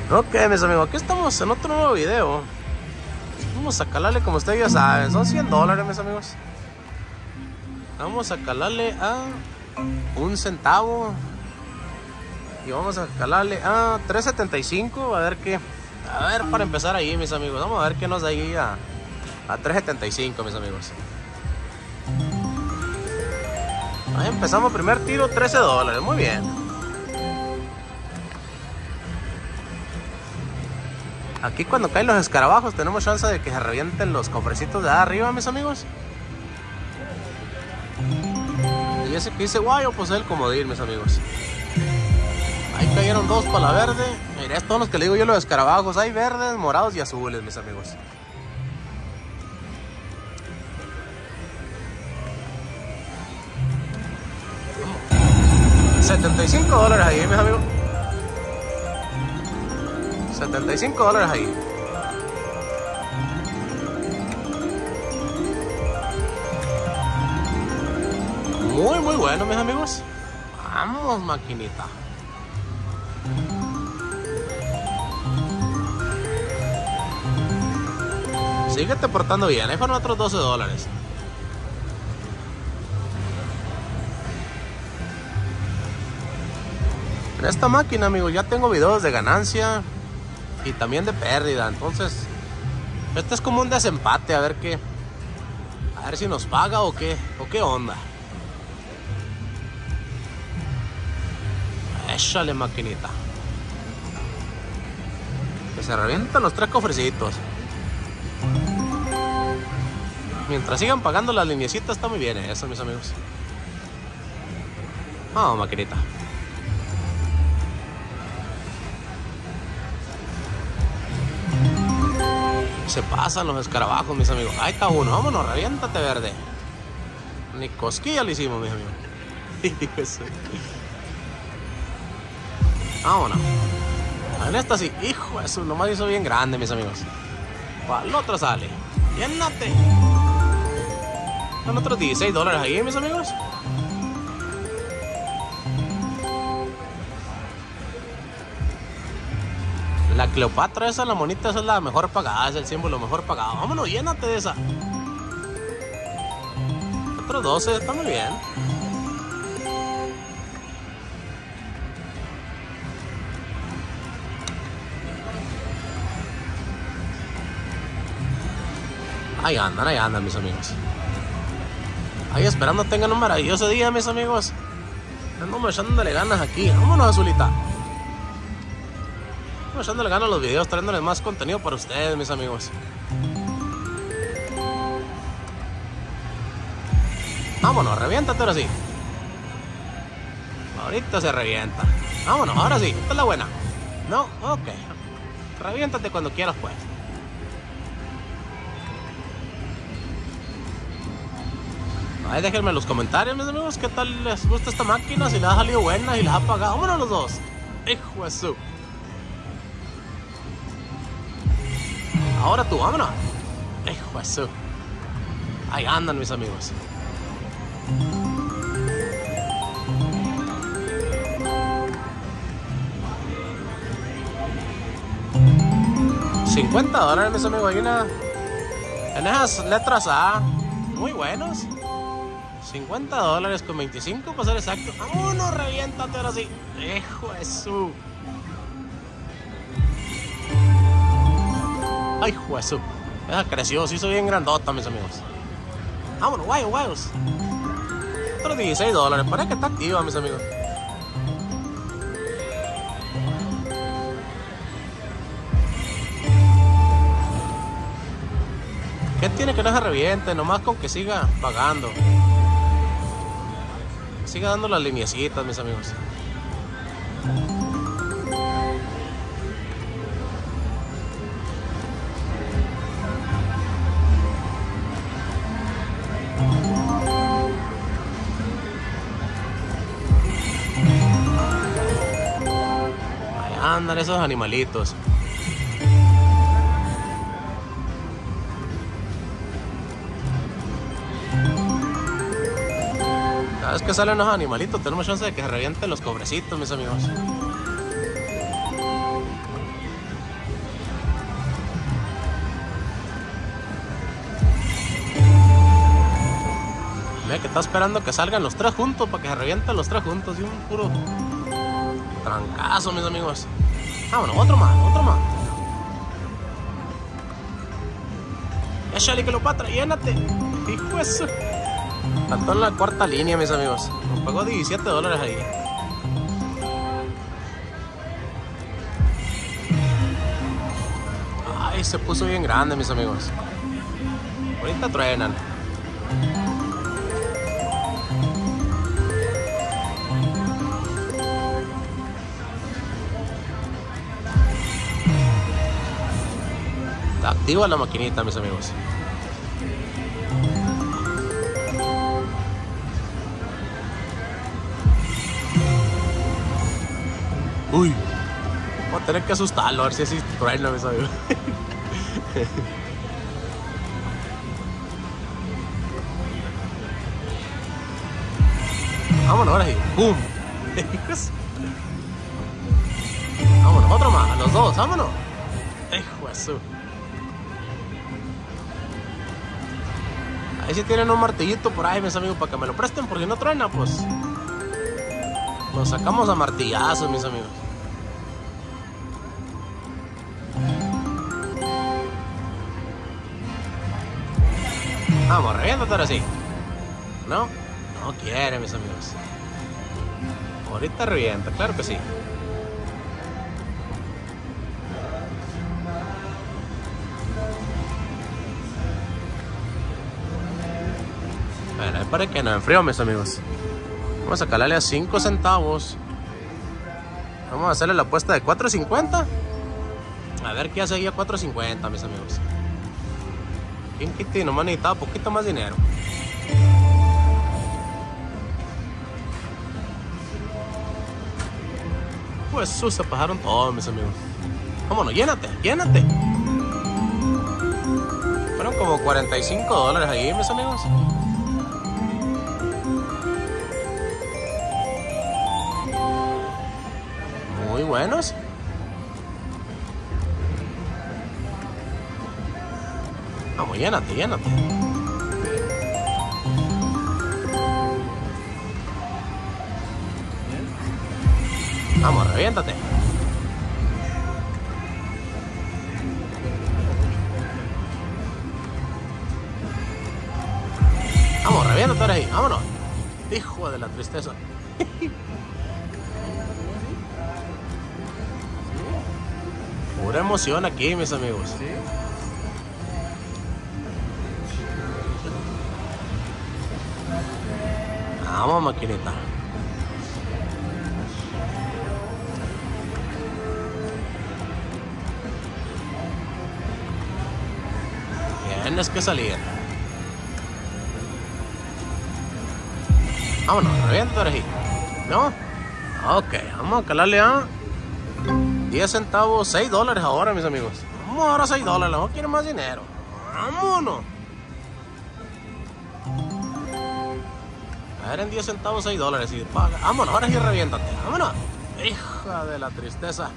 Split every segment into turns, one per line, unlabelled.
Ok, mis amigos, aquí estamos en otro nuevo video. Vamos a calarle, como ustedes ya saben, son $100, mis amigos. Vamos a calarle a 1 centavo. Y vamos a calarle a 3.75. A ver qué. A ver, para empezar ahí, mis amigos. Vamos a ver qué nos da ahí a 3.75, mis amigos. Ahí empezamos, primer tiro, $13. Muy bien. Aquí cuando caen los escarabajos tenemos chance de que se revienten los cofrecitos de arriba, mis amigos. Y ese que dice guayo, pues es el comodín, mis amigos. Ahí cayeron 2 para la verde. Mira, estos son los que le digo yo, los escarabajos. Hay verdes, morados y azules, mis amigos. $75 ahí, mis amigos. $75 ahí. Muy bueno, mis amigos. Vamos, maquinita. Síguete portando bien. Ahí fueron otros $12. En esta máquina, amigos, ya tengo videos de ganancia y también de pérdida. Entonces, este es como un desempate. A ver qué. A ver si nos paga o qué onda. Échale, maquinita. Que se revientan los 3 cofrecitos. Mientras sigan pagando las lineecitas, está muy bien eso, mis amigos. Vamos, maquinita. Se pasan los escarabajos, mis amigos. Ahí está uno. Vámonos, reviéntate, verde. Ni cosquilla le hicimos, mis amigos. Vámonos. En esta sí. Hijo, eso nomás hizo bien grande, mis amigos. Para el otro sale. Llénate. Son otros $16 ahí, mis amigos. La Cleopatra, esa, la monita, esa es la mejor pagada, es el símbolo mejor pagado. Vámonos, llénate de esa. Otros 12, está muy bien. Ahí andan, mis amigos. Ahí esperando tengan un maravilloso día, mis amigos. Andamos echándole ganas aquí. Vámonos, Azulita. Echándole ganas a los videos, trayéndoles más contenido para ustedes, mis amigos. Vámonos, reviéntate ahora sí. Ahorita se revienta. Vámonos, ahora sí, esta es la buena. No, ok. Reviéntate cuando quieras, pues. Ahí déjenme en los comentarios, mis amigos, qué tal les gusta esta máquina, si les ha salido buena y les ha pagado. Vámonos los dos. Hijo de su. Ahora tú, vámonos. Hijo de su. Ahí andan, mis amigos. $50, mis amigos. Hay una en esas letras A. Muy buenos. $50 con 25 para ser exacto. Vámonos, reviéntate ahora sí. Hijo de su. Ay, juezo. Esa creció, se hizo bien grandota, mis amigos. Vámonos, guayos. Otros $16. Parece que está activa, mis amigos. ¿Qué tiene que no se reviente? Nomás con que siga pagando. Siga dando las lineecitas, mis amigos. Ahí andan esos animalitos. Cada vez que salen los animalitos tenemos chance de que se revienten los cobrecitos, mis amigos. Que está esperando que salgan los tres juntos para que se revienten los tres juntos. Y un puro trancazo, mis amigos. Vámonos, otro más, otro más. Ya, Shelly, que lo patra, llénate. Hijo eso. Faltó en la cuarta línea, mis amigos. Nos pagó $17 ahí. Ay, se puso bien grande, mis amigos. Ahorita truenan. Está activa la maquinita, mis amigos. Uy, voy a tener que asustarlo, a ver si así truena, mis amigos. Vámonos, ahora sí. ¡Pum! Vámonos, otro más, a los dos, vámonos. ¡Hijo de su! Ahí si tienen un martillito por ahí, mis amigos, para que me lo presten, porque no truena, pues. Lo sacamos a martillazos, mis amigos. Vamos, reviéntate ahora sí. ¿No? No quiere, mis amigos. Ahorita revienta, claro que sí. Bueno, es para que no enfrío, mis amigos. Vamos a calarle a 5 centavos. Vamos a hacerle la apuesta de 4.50. A ver qué hace ahí a 4.50, mis amigos. King Kitty nomás necesitaba poquito más dinero. Pues se pasaron todos, mis amigos. Vámonos, llénate, llénate. Fueron como $45 ahí, mis amigos. Muy buenos. Vamos, llénate, llénate. Vamos, reviéntate. Vamos, reviéntate ahora ahí, vámonos. Hijo de la tristeza. Pura emoción aquí, mis amigos. Vamos, maquinita. Tienes que salir. Vámonos, revienta ahora sí. ¿No? Ok, vamos a calarle a 10 centavos, $6 ahora, mis amigos. Vamos ahora a $6, no quiero más dinero. Vámonos. A ver, en 10 centavos, $6 y paga. Vámonos, ahora sí reviéntate. Vámonos. Hija de la tristeza.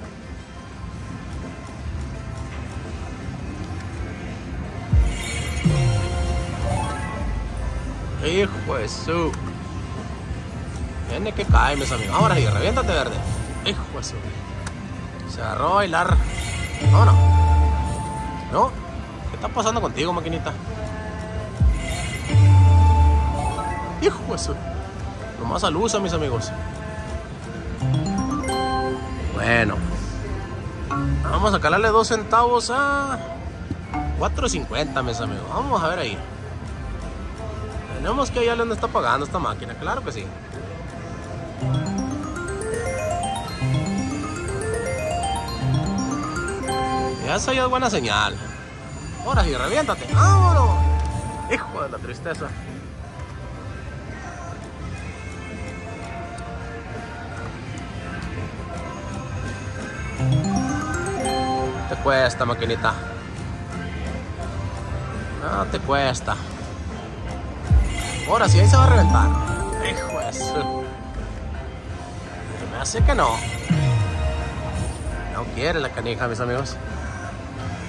Hijo de su. Tiene que caer, mis amigos. Ahora sí, reviéntate, verde. Hijo de su. Se agarró a bailar. Vámonos. ¿No? ¿Qué está pasando contigo, maquinita? Hijo de su. Nomás alusa, mis amigos. Bueno. Vamos a calarle 2 centavos a 4.50, mis amigos. Vamos a ver ahí. Tenemos que hallarle dónde está pagando esta máquina. Claro que sí. Esa ya es buena señal. Ahora sí, reviéntate. ¡Vámonos! Hijo de la tristeza. Te cuesta, maquinita. No te cuesta. Ahora sí, ahí se va a reventar. Hijo de su. Me hace que no. No quiere la canija, mis amigos.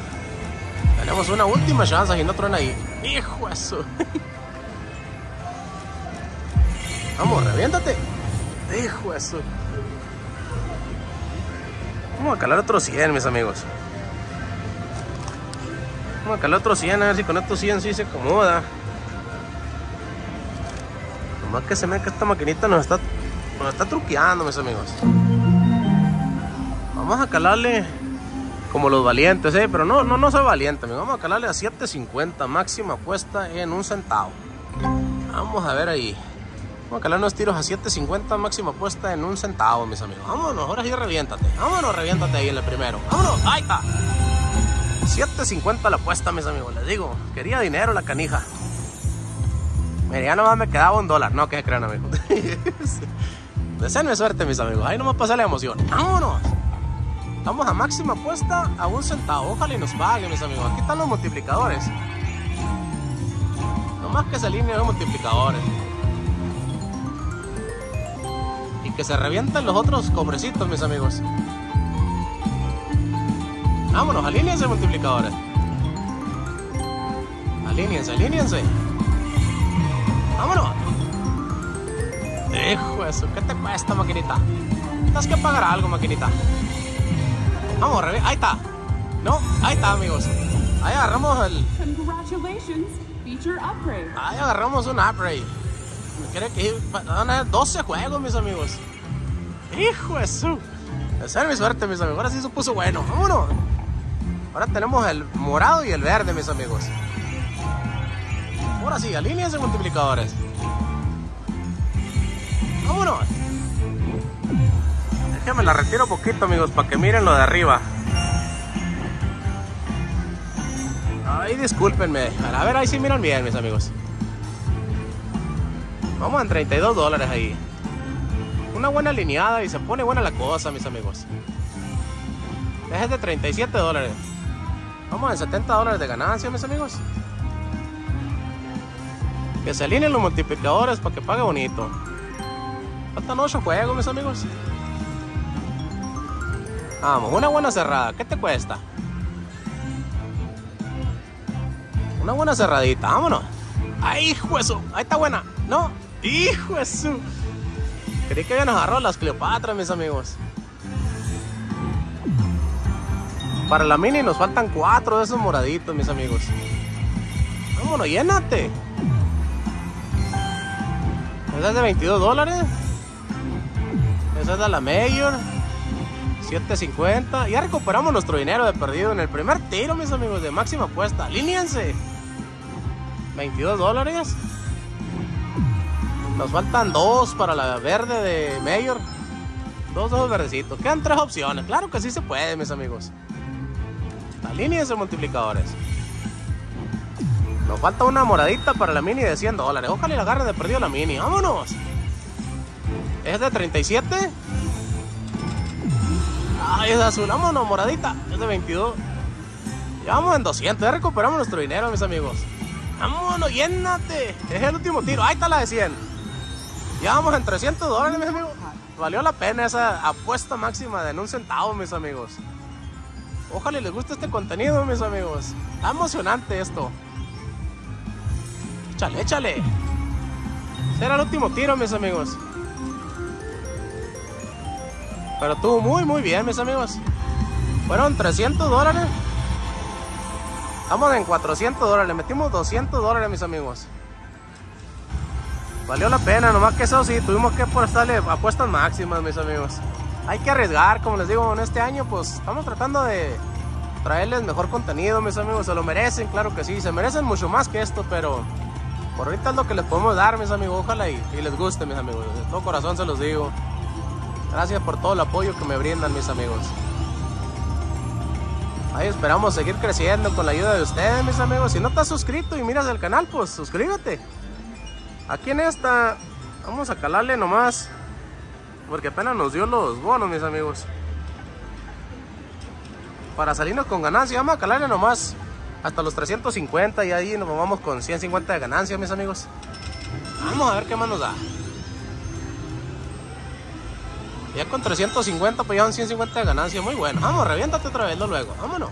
Tenemos una última chance y no truena ahí. Hijo de su. Vamos, reviéntate. Hijo de eso. Vamos a calar otros 100, mis amigos. Vamos a calar otros 100, a ver si con estos 100 sí se acomoda. Nomás que se me que esta maquinita nos está truqueando, mis amigos. Vamos a calarle como los valientes, pero no soy valiente, amigo. Vamos a calarle a 7.50, máxima apuesta en 1 centavo. Vamos a ver ahí. Vamos a calar unos tiros a 7.50, máxima apuesta en 1 centavo, mis amigos. Vámonos, ahora sí reviéntate. Vámonos, reviéntate ahí en el primero. Vámonos, ahí está. 7.50 la apuesta, mis amigos. Les digo, quería dinero la canija. Mira, ya nomás me quedaba $1. No, que se crean, amigos. Deseenme suerte, mis amigos. Ahí nomás pasa la emoción. Vámonos. Vamos a máxima apuesta a 1 centavo. Ojalá y nos pague, mis amigos. Aquí están los multiplicadores. Nomás que se alineen los multiplicadores. Y que se revienten los otros cobrecitos, mis amigos. Vámonos, alíñense, multiplicadores. Alíñense, alíñense. Vámonos. Hijo de eso, ¿qué te cuesta, maquinita? Tienes que pagar algo, maquinita. Vamos, ahí está. No, ahí está, amigos. Ahí agarramos el... Ahí agarramos un upgrade. Me quiere que van a 12 juegos, mis amigos. Hijo de su. Esa es mi suerte, mis amigos. Ahora sí se puso bueno. Vámonos. Ahora tenemos el morado y el verde, mis amigos. Ahora sí, alíñense, multiplicadores. Vámonos. Déjenme la retiro poquito, amigos, para que miren lo de arriba. Ay, discúlpenme. A ver, ahí sí miran bien, mis amigos. Vamos en $32 ahí. Una buena alineada y se pone buena la cosa, mis amigos. Es de $37. Vamos en $70 de ganancia, mis amigos. Que se alineen los multiplicadores para que pague bonito. Faltan 8 juegos, mis amigos. Vamos, una buena cerrada. ¿Qué te cuesta? Una buena cerradita, vámonos. ¡Ay, hijo de su! Ahí está buena. No, hijo de su. Creí que habían agarrado las Cleopatras, mis amigos. Para la mini nos faltan 4 de esos moraditos, mis amigos. Vámonos, llénate. Esa es de $22. Esa es de la Mayor. $7.50. Ya recuperamos nuestro dinero de perdido en el primer tiro, mis amigos, de máxima apuesta. Alíñense. $22. Nos faltan 2 para la verde de Mayor. 2 verdecitos. Quedan 3 opciones. Claro que sí se puede, mis amigos. Alíñense, multiplicadores. Nos falta una moradita para la mini de $100. Ojalá y la agarren de perdido la mini. ¡Vámonos! Es de 37. Ay, es azul. Vámonos, moradita. Es de 22. Ya vamos en 200. Ya recuperamos nuestro dinero, mis amigos. Vámonos, llénate. Es el último tiro. Ahí está la de 100. Ya vamos en $300, mis amigos. Valió la pena esa apuesta máxima de en 1 centavo, mis amigos. Ojalá les guste este contenido, mis amigos. Está emocionante esto. Échale, échale. Será el último tiro, mis amigos. Pero estuvo muy bien, mis amigos. Fueron $300. Estamos en $400. Le metimos $200, mis amigos. Valió la pena, nomás que eso sí, tuvimos que apostarle apuestas máximas, mis amigos. Hay que arriesgar, como les digo, en este año pues estamos tratando de traerles mejor contenido, mis amigos. Se lo merecen, claro que sí, se merecen mucho más que esto, pero por ahorita es lo que les podemos dar, mis amigos. Ojalá y les guste, mis amigos. De todo corazón se los digo. Gracias por todo el apoyo que me brindan, mis amigos. Ahí esperamos seguir creciendo con la ayuda de ustedes, mis amigos. Si no estás suscrito y miras el canal, pues suscríbete. Aquí en esta vamos a calarle nomás, porque apenas nos dio los bonos, mis amigos. Para salirnos con ganancia, vamos a calarle nomás hasta los 350 y ahí nos vamos con 150 de ganancia, mis amigos. Vamos a ver qué más nos da. Ya con 350 pues ya son 150 de ganancia, muy bueno. Vamos, reviéntate otra vez luego, vámonos.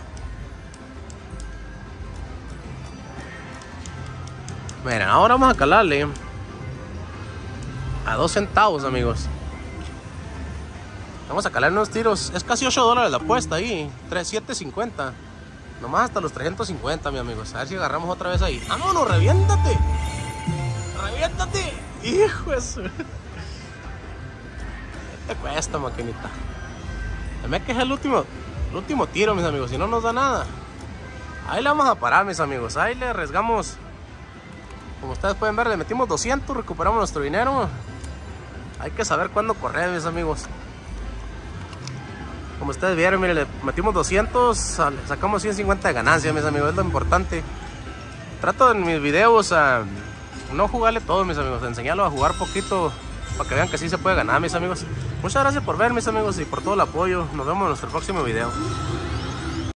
Miren, ahora vamos a calarle A 2 centavos, amigos. Vamos a calar unos tiros. Es casi $8 la apuesta ahí. 7.50. Nomás hasta los 350, mi amigos. A ver si agarramos otra vez ahí. ¡Vámonos! ¡Reviéntate! ¡Reviéntate! ¡Hijo de su! ¿Qué te cuesta, maquinita? Me que es el último tiro, mis amigos. Si no nos da nada, ahí le vamos a parar, mis amigos. Ahí le arriesgamos. Como ustedes pueden ver, le metimos 200. Recuperamos nuestro dinero. Hay que saber cuándo correr, mis amigos. Como ustedes vieron, miren, le metimos 200, sacamos 150 de ganancia, mis amigos, es lo importante. Trato en mis videos a no jugarle todo, mis amigos, enseñarlos a jugar poquito para que vean que sí se puede ganar, mis amigos. Muchas gracias por ver, mis amigos, y por todo el apoyo. Nos vemos en nuestro próximo video.